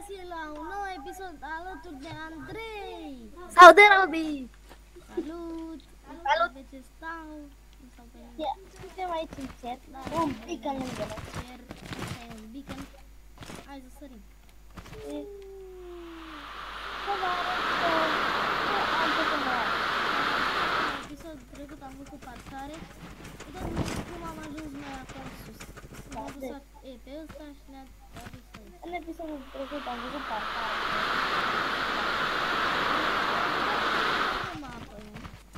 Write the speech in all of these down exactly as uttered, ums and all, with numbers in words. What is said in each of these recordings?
invitație la un nou episod alături de Andrei! Sau de Robi! Salut! Salut! Pe ce stau? Nu stau pe nimic. Ia, suntem aici în chat, Da, un pic în lângă noi. cer, ăsta e un beacon. Hai să sărim. Și... Să vă arăt că am făcut mai În episodul trecut am făcut parcare. Uitați cum am ajuns noi acolo sus. Da, Am dus deci. e, pe ăsta și ne-a adus aici. În episodul trecut am făcut parcare. Am apă, nu?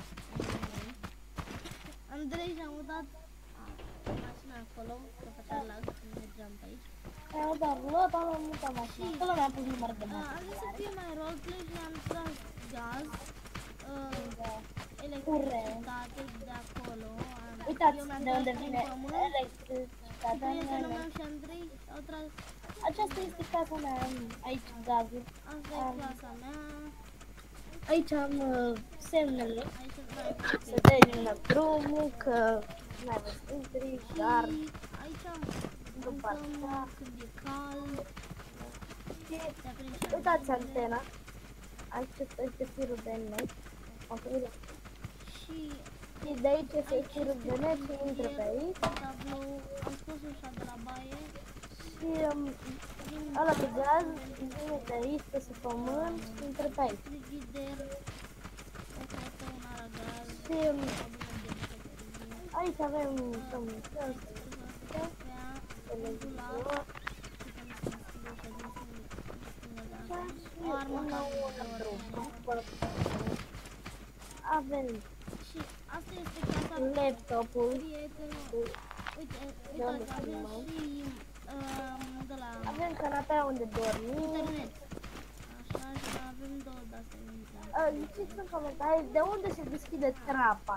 Andrei și-a mutat mașina acolo, că făcea lag când mergeam pe aici. Am dat lot, am mutat mașina. Acolo mi-am pus număr de A, am zis să mașină. fie mai roleplay și am tras gaz, uh, Da. electricitate de acolo. Am, Uitați eu mi-am de tras unde prin vine pământ și electricitatea prietenul mea. meu și Andrei au tras. Aceasta este casa mea, am aici gazul. Asta e Am- clasa mea. Aici am uh, semnele. Aici n-ai Să termină drumul, că n-ai văzut intri, dar și aici după mâncăm aceea... când e cald. Și Se aprind și uitați antenele. antena. Aici este firul de net. O să vedem. Și Și de aici este firul de net și intră pe aici. tablou, am scos ușa de la baie. Și um, ăla de gaz vine de aici, pe sub pământ și intră pe aici. Frigider, o fată, un aragaz, Și um, o bună de bucătărie, aici avem un cafea, un dulap, o armă ca frigider. avem Și asta este casa laptopul. prietenului. Uite, uitați, avem și um, de la Avem canapea unde dormim. internet. Așa, și avem două de-astea în internet. Uh, Ziceți în comentarii de unde se deschide trapa.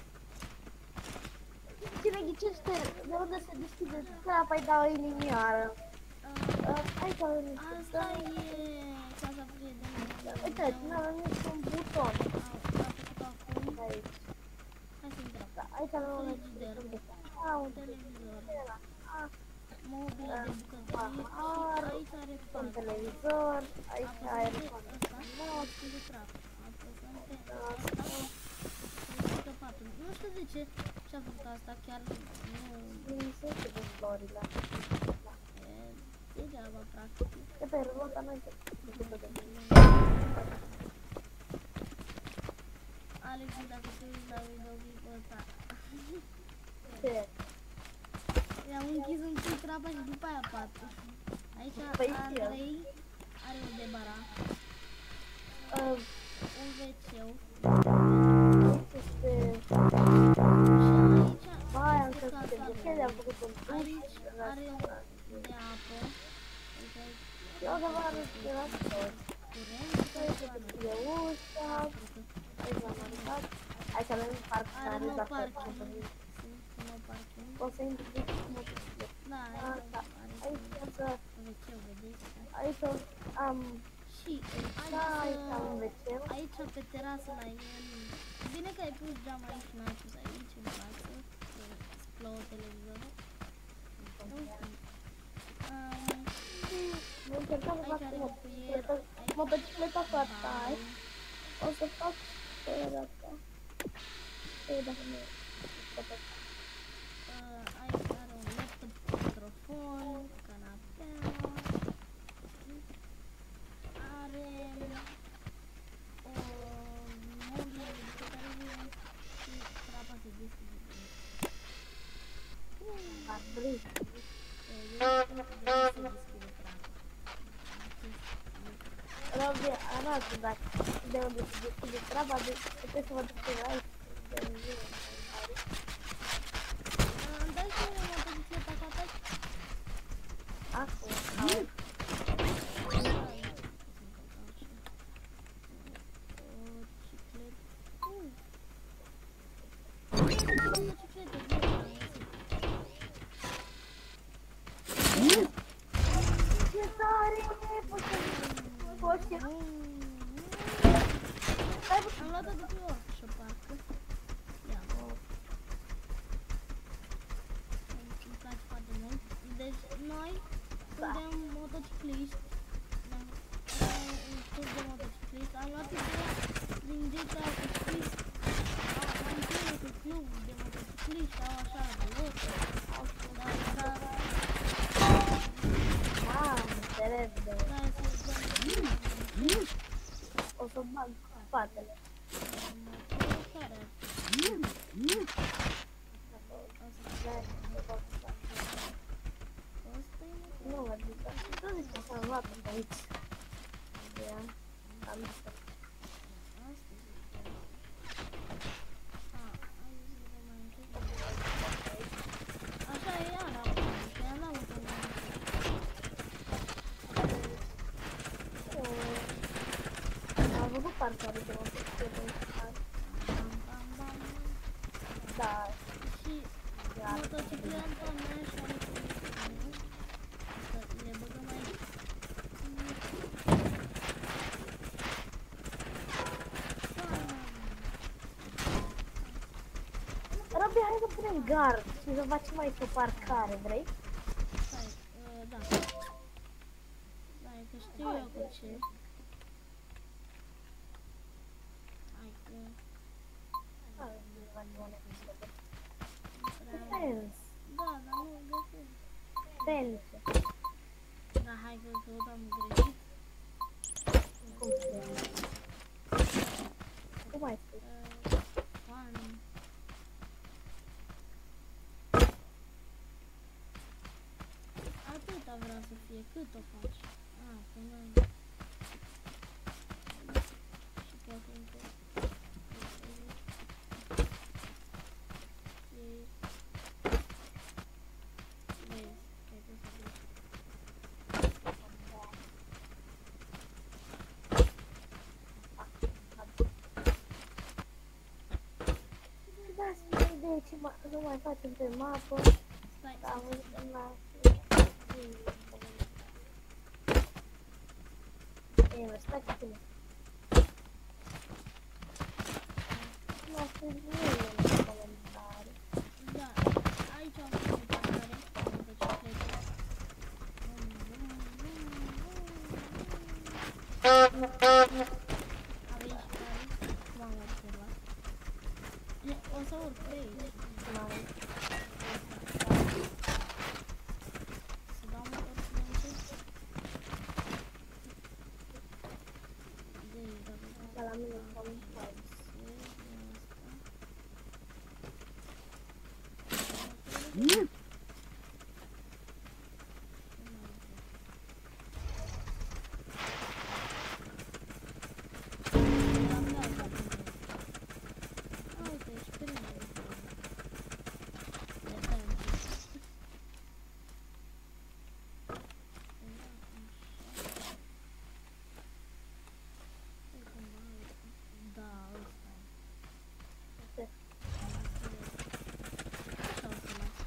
Cine ghicește de unde se deschide trapa îi dau o inimioară. Uh, Uh, aici avem Asta e casa prietenului. uitați, nu avem niciun buton. A făcut acum. Aici. Hai să intrăm. Da, aici avem un Frigider, Ah, un televizor, Ah, mobilă de bucătărie și Pahar, aici are un pat. televizor, aici are Asta și de trap. Apăsăm pe asta și ridică patul. Nu știu de ce și-a făcut asta, chiar nu nu se de florile. e degeaba, practic. De pe rota noi se făcută de mine. Alex, dacă te uiți la videoclipul ăsta, Ce? i-am închis un pic trapa și după aia patul. Aici Păi și eu. Andrei are o debara, Uh, un veceu aici este... și aici Vai, am este crezut de casa buchet, lui. am făcut un duș. Aici are de apă, uite aici Eu de vară de la tot. curent, Aici se deschide ușa, aici l-am arătat. Aici avem are parcare, nou dacă parking, am să sunt nou parking, o să intri cu motocicletă. da, Asta. aici Aici are să... veceu, vedeți? Aici am... Și Da, aici am un aici, veceu. aici pe terasă la el, bine că ai pus geam aici, n-ai pus aici în față, că îți plouă televizorul. Um, Voi încerca să fac Aici are cu bucuier, motocicleta, motocicleta cu atai. O să fac pe asta. Pe dacă nu e. Uh, aici are un laptop, microfon, canapea, are o mobilă de bucătărie și trapa se deschide. Arbri. Se deschide trapa. Robi, arată dacă de unde se deschide treaba, de puteți să vă duceți aici. De unde Îmi dai și mie motocicleta ca ta? acum. Ce tare e, poți să... Am luat-o de pe orice parcă. Ia. Îmi place foarte mult. Deci noi suntem motocicliști. Ne-am am luat ideea din G T A cu scris, am întâlnit cu club de motocicliști, au așa, lotă, dar, dar, Am înțeles de... dar să dăm, O să bag spatele. care ar Asta e Nu mă zic, nu zic că s-a luat pe aici. Ia, am zis. asta zic eu. A, am zis că mai încet. Așa e iar acum, că ea n-am întâlnit. Am văzut parcare de motociclete. Bam, bam, bam. Da, Și motocicleta mea și are cu meu. Să le băgăm aici. Robi, hai să punem gard și să facem aici o parcare, vrei? Stai, uh, da. Stai, că știu eu cu ce. Hai că... Hai, să facem o necesitate. prea- Fence, Da, dar nu găsesc. fence. Da, hai că căutam greșit. Cum se Cum ai spus? Uh, One. Atâta vreau să fie, cât o faci? Ah, până... Și poate încă... Ei... Vezi, cred că să duci. Dați-mi o idee ce ma- nu mai facem pe mapă. Stai, Am stai, văzut stai. în la... Ei, mă, stai cu tine. Nu a spus nimeni în comentarii. Da, aici am făcut parcare cu motociclete. Avem și care, cum am observat. E, o să urc pe aici. Mai. Să dau motor să mă încep. De aici, dacă Ca la mine în comentarii. Da, ăsta e. Ce? Așa o să las.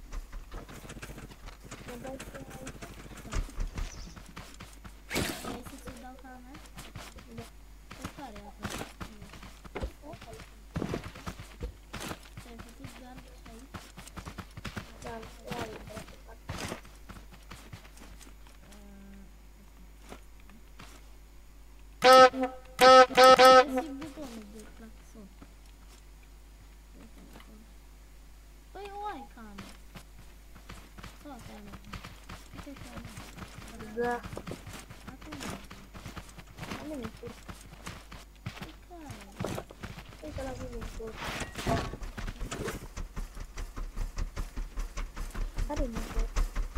Mă dai și aici? Vrei să ți-o dau ca a mea? Da. Pe care e acolo? Acolo. Ți-ai făcut gard și aici? Da, ia aici, vreau să fac. Găsi butonul de claxon. Păi o ai ca a mea. Sau asta e a mea? Uite că a mea. Da. Acum, La mine și pe care? uite la mine și care e motor?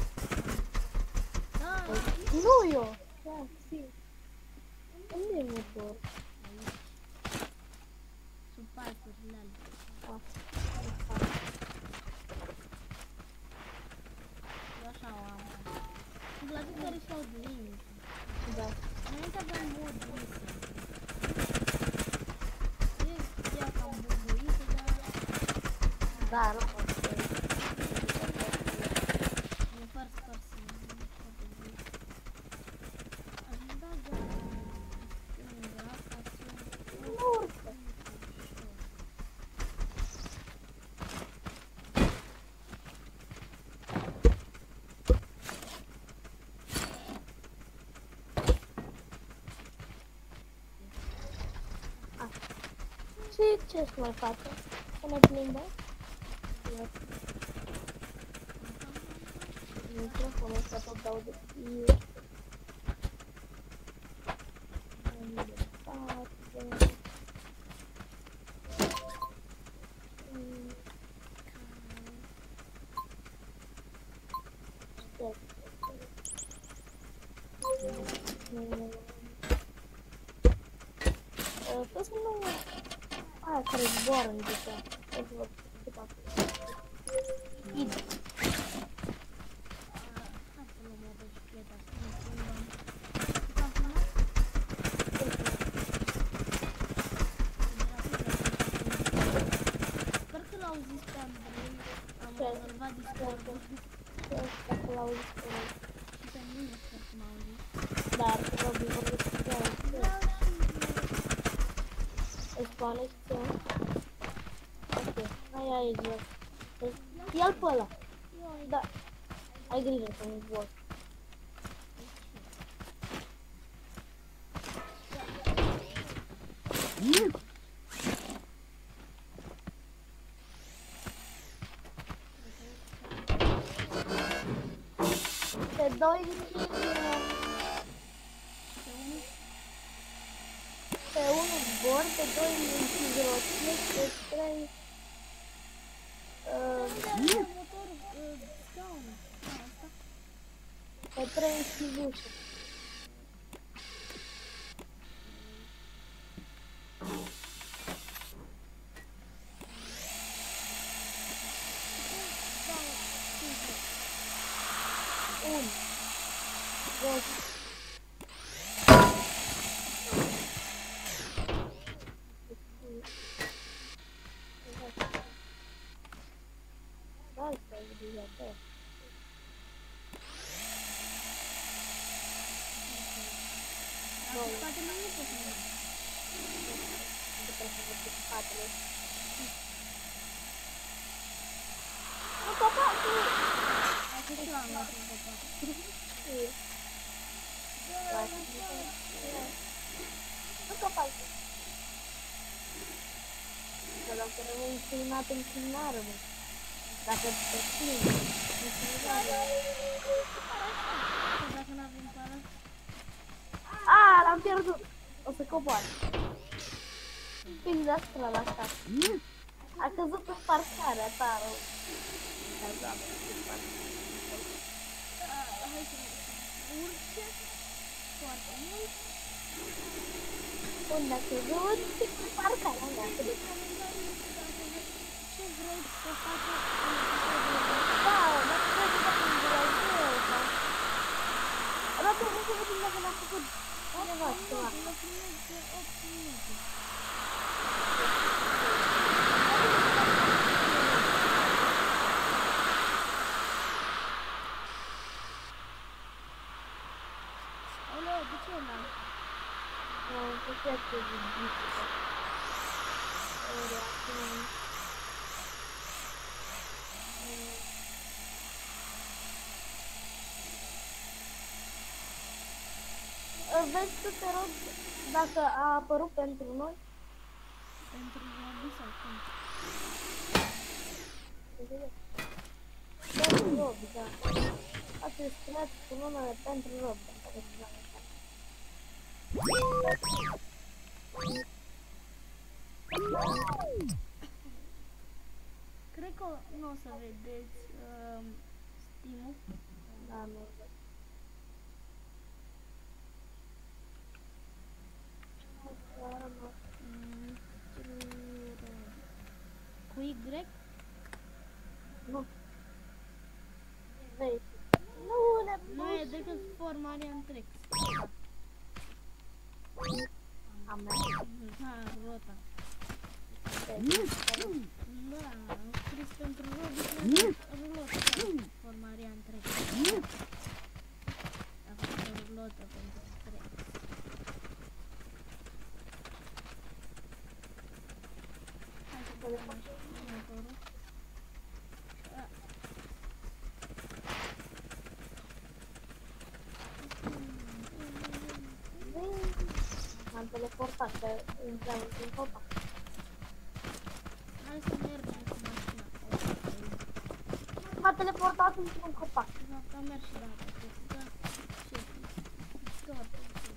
Da, Nu eu! Da, sim. Unde e motor? aici. Sub parcurile alea. Ah, în față. Eu așa o am. Îmi place care și-au limite. Da. Înainte aveam mod lisă. E ea cam bubuită, dar Da, nu pot să e fără spăr să nu foarte bun. Aș da doar stânga ca să... nu urcă. Și ce să mai facem? Să ne plimbăm? Microfonul ăsta tot dau de fie. Să să nu... Aia care zboară în GTA. O să văd ce fac. Id. Sper că l-au zis pe Andrei. Am rezolvat Discord-ul. Dacă l-au zis pe noi. Și pe mine sper că m-au zis. Dar probabil vorbesc cu ea. Vreau și... Îți spune și ție. Ok, hai aici, bă. Ia-l pe ăla. Da. Ai grijă să nu zbor. Pe doi pe unul zbor, pe doi închid roțile, pe trei pe trei închid ușa. Un, doi, da, stai de acolo. Dacă spatele nu pot să merg. Nu trebuie să văd cu spatele. Nu, copacul! Asta și l-am luat în copac. Nu copacul! Că dacă rămâi înclinat, înclinară, mă. Dacă te schimbi, înclinară. Dacă n-avem pară. Aaa, l-am pierdut! O să cobor. Fiind asta la stat. A căzut în parcarea ta, rău. Hai să urce foarte mult. Unde a căzut? În parcarea mea. Ce vrei să faci? Da, dar trebuie să facem de la zero. Dacă nu se vede dacă l-a făcut cineva ceva. Mă filmez de opt minute. Oleu, de ce n-am? Nu, nu știu ce de dificultă. Ori acum... Vezi tu, te rog, dacă a apărut pentru noi? Pentru Robi sau cum? Pentru Robi, da. Atunci spuneați cu numele pentru Robi. Care se va lăsa. Cred că nu o să vedeți uh, Steam-ul. Da, nu văd. Cu Y? Nu. Vezi. Nu, ne Nu e decât Formarian Trex. a mea. Ha, rota. Da, am scris pentru Robi rulotă. Formarian Trex. A fost o rulotă pentru Trex. Hai să vedem următorul. M-am teleportat, că intram în copac. Hai să mergem cu mașina. M-a teleportat într-un copac. Exact, am mers și data trecută. Ce tot.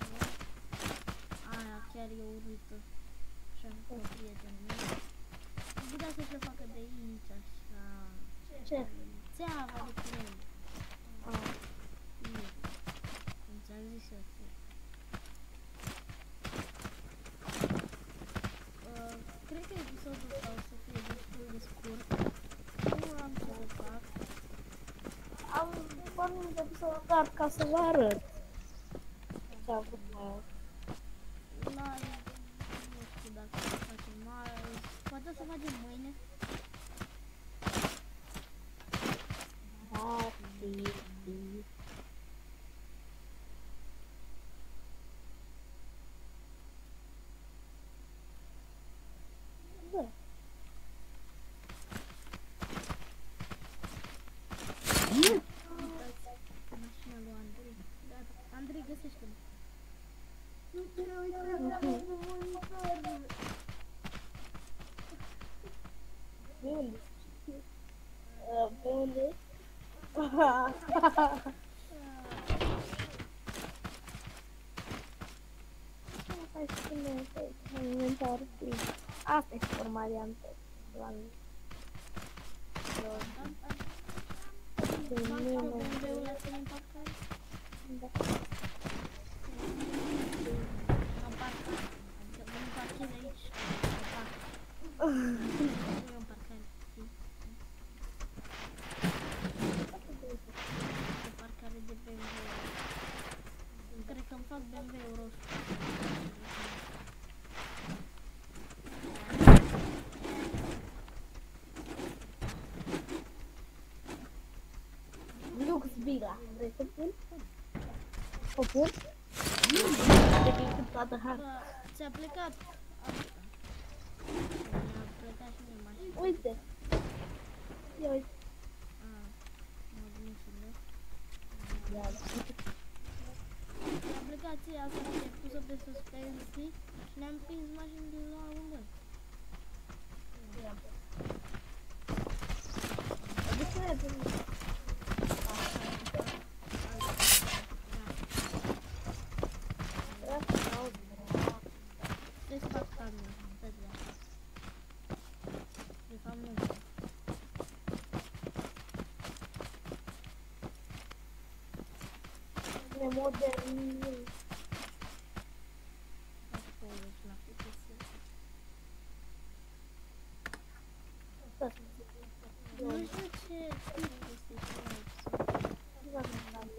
Aia chiar e urâtă. Și am cu prietenul meu. Am putea să se facă de aici, așa. Ce? Țeava de curent. Ah. Cum ți-am zis eu. Uh, cred că episodul ăsta o să fie destul de scurt. Nu am ce să fac. Am pornit episodul doar ca să vă arăt ce a avut mai. Live, nu știu dacă o să facem mai. Poate o să facem mâine. Da, fi, fi. Da. Uitați mașina lui Andrei. Gata. Andrei, găsește-mă. Nu te uita la monitor. Pe unde? Uh, Pe unde? Hai să punem pe inventar. Asta e formariantă. Fac pe B M W-ul ăsta în parcare? Da. Am parcat. Adică mă parchez aici. Am parcat. Nu am parcat. O parcare de B M W. Cred că îmi fac B M W-ul roșu. Lux Bila. Vrei să pun? O pun? De că toată harta. Bă, ți-a plecat asta. Mi-a plecat și mie mașina. Uite. Ia uite. Ah, mă gândesc și eu. Ia. Mi-a plecat ție asta și ai pus-o pe suspensii și ne-am prins mașinile la amândoi. Ia. De ce ne pun? Trebuie să fac camion. Stai de asta. De fapt nu. Ne modernizăm. Fac polish la F P S. Nu știu ce tip este și la episod.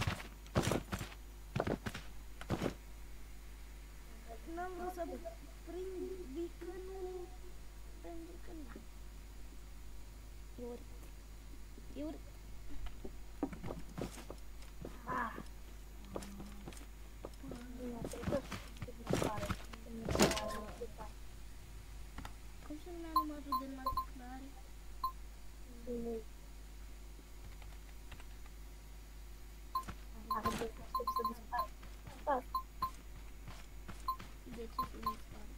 N-am vrut să prind bicanul pentru că nu. E urât. E urât. Ah. Cum se numea numărul de înmatriculare? De ce se dispare?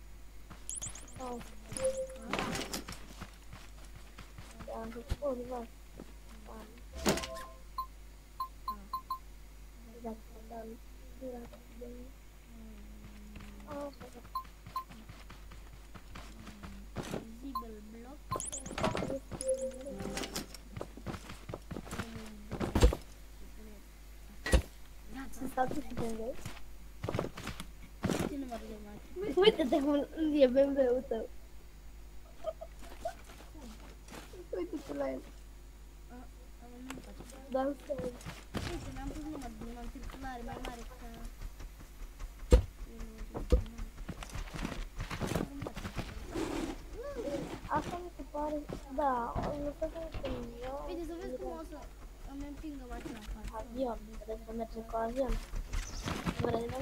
Zibel block. Statul și B M W. Ce număr de matriculare? Uite-te cum e B M W-ul tău. Uite-te la el. Nu-mi place. Dansez. Uite, mi-am pus număr de matriculare mai mare ca... Asta mi se pare, da, nu se pare că eu... Uite, să vezi cum o să îmi împingă mașina în față. Avion, trebuie să mergem cu avion. Vrei, da?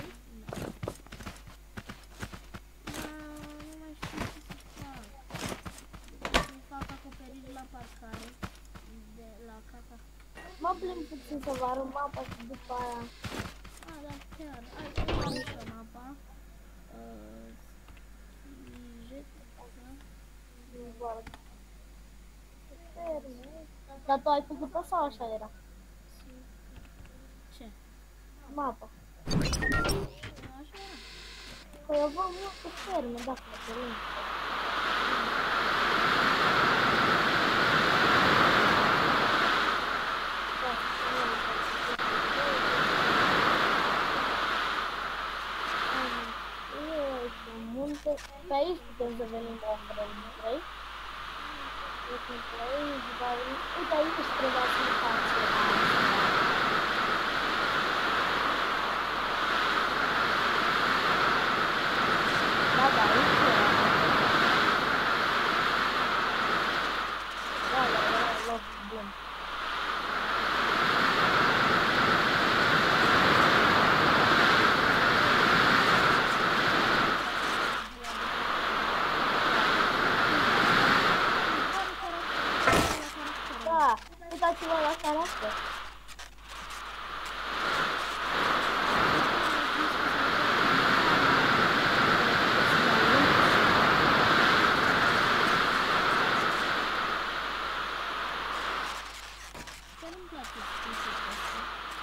Nu mai știu ce să fac. Să fac acoperiri la parcare de la casa. Mă plimb puțin să vă arăt mapa și după aia... Ah, da, chiar. Hai, să am și mapa. Uh, jet, da? Nu vă arăt. Dar tu ai făcut-o sau așa era? Ce? Mapa. Așa era. Păi eu v-am luat cu ferme, dacă te lângă. Da, e un munte. Pe aici putem să venim la ombrel, nu vrei? Uite, pe aici, dar uite aici trebuia să ne facem. Da, da, aici era. Da, da, era loc bun. Da, uitați-vă la caracter. Chiar îmi place chestia asta.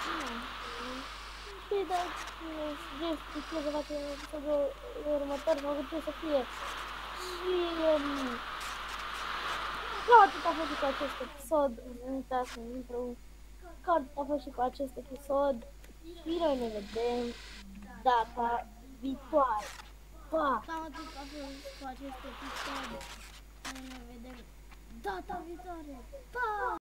Știi, dar sugerez ce să facem în episodul următor, mă gândesc să fie. Și um, cam atât a fost și cu acest episod. Nu uitați să intră. Cam atât a fost și cu acest episod. Și noi ne vedem data viitoare. Pa! Cam atât a fost cu acest episod. Noi ne vedem data viitoare. Pa!